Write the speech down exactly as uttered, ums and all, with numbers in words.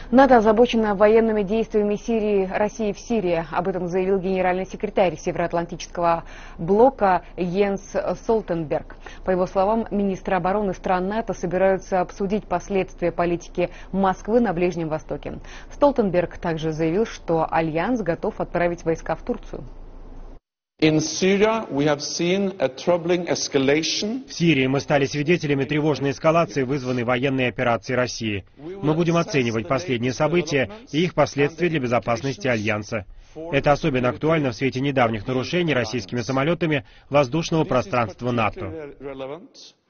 НАТО озабочено военными действиями Сирии, России в Сирии. Об этом заявил генеральный секретарь Североатлантического блока Йенс Столтенберг. По его словам, министры обороны стран НАТО собираются обсудить последствия политики Москвы на Ближнем Востоке. Столтенберг также заявил, что Альянс готов отправить войска в Турцию. В Сирии мы стали свидетелями тревожной эскалации, вызванной военной операцией России. Мы будем оценивать последние события и их последствия для безопасности Альянса. Это особенно актуально в свете недавних нарушений российскими самолетами воздушного пространства НАТО.